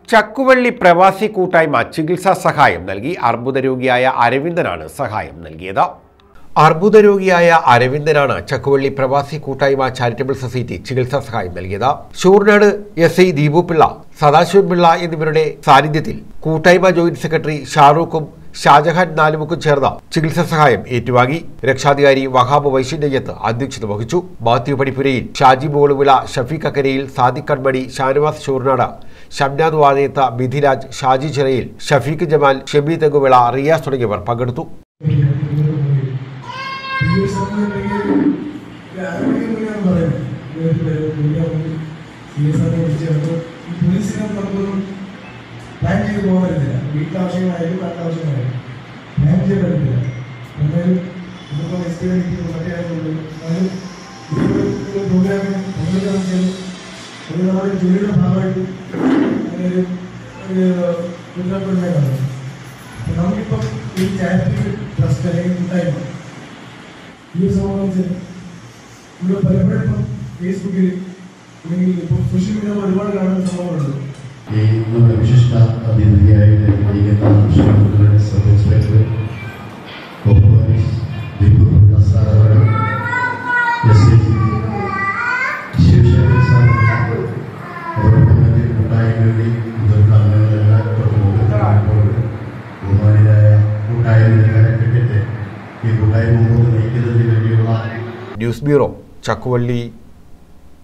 ചക്കുവള്ളി പ്രവാസി കൂട്ടായ്മ ചികിത്സാ സഹായം നൽകി. അർബുദ രോഗിയായ അരവിന്ദനാണ് സഹായം നൽകിയത്. അർബുദ രോഗിയായ അരവിന്ദനാണ് ചക്കുവള്ളി പ്രവാസി കൂട്ടായ്മ ചാരിറ്റബിൾ സൊസൈറ്റി ചികിത്സാ സഹായം നൽകിയത്. ശൂർനാട് SI ദീപു പിള്ള, സദാശിവൻ പിള്ള എന്നിവരുടെ സാന്നിധ്യത്തിൽ കൂട്ടായ്മ ജോയിന്റ് സെക്രട്ടറി ഷാറൂഖും ഷാജഹാൻ നാലുമുക്കും ചേർന്ന ചികിത്സാ സഹായം ഏറ്റുവാങ്ങി. രക്ഷാധികാരി വഹാബ് വൈശിന്യത്ത് അധ്യക്ഷത വഹിച്ചു. മാത്യു പടിപ്പുരയിൽ, ഷാജി മോളുവിള, ഷഫീഖ് അക്കരയിൽ, സാദിഖ് കൺമണി, ഷാനവാസ് ശൂർനാട്, ഷംനാദ് വാനയത്ത്, മിഥിരാജ്, ഷാജി ചിറയിൽ, ഷഫീഖ് ജമാൽ, ഷെബി തെങ്ങുവിള, റിയാസ് തുടങ്ങിയവർ പങ്കെടുത്തു. പ്ലാൻ ചെയ്ത് പോകാൻ പറ്റത്തില്ല. വീട്ടാവശ്യങ്ങളായാലും കാട്ടാവശ്യങ്ങളായാലും പ്ലാൻ ചെയ്യാൻ പറ്റത്തില്ല. എന്തായാലും നമുക്കിപ്പോൾ എക്സ്പീരിയൻസ് പറ്റിയായതുകൊണ്ട് അത് ഈ പ്രോഗ്രാമിന് പങ്കെടുക്കാൻ അത് നമ്മുടെ ജോലിയുടെ ഭാഗമായിട്ട് അങ്ങനെയൊരു ഉത്തരപ്പെടുന്നതാണ്. അപ്പം നമുക്കിപ്പം ഈ ചാരിറ്റബിൾ ട്രസ്റ്റ് അല്ലെങ്കിൽ കൂട്ടായ്മ ഈ സംബന്ധിച്ച് ഇവിടെ പലപ്പോഴും ഇപ്പം ഫേസ്ബുക്കിൽ അല്ലെങ്കിൽ ഇപ്പോൾ സോഷ്യൽ മീഡിയ ഒരുപാട് കാണുന്ന സംഭവങ്ങളുണ്ട്. ഈ നമ്മുടെ വിശിഷ്ട അതിഥിയായിട്ട് ഇരിക്കുന്ന സബ് ഇൻസ്പെക്ടർ ദീപു സാർ അവർ, ശിവശങ്കർ സാർ, അതോടൊപ്പം തന്നെ കൂട്ടായ്മയുടെ മുതിർന്ന അംഗങ്ങളെല്ലാം ബഹുമാനിയായ കൂട്ടായ്മയുടെ കരക്കെട്ടിട്ട് ഈ കൂട്ടായ്മ മുമ്പോട്ട് നയിക്കുന്നതിന് വേണ്ടിയുള്ള ന്യൂസ് ബ്യൂറോ, ചക്കുവള്ളി.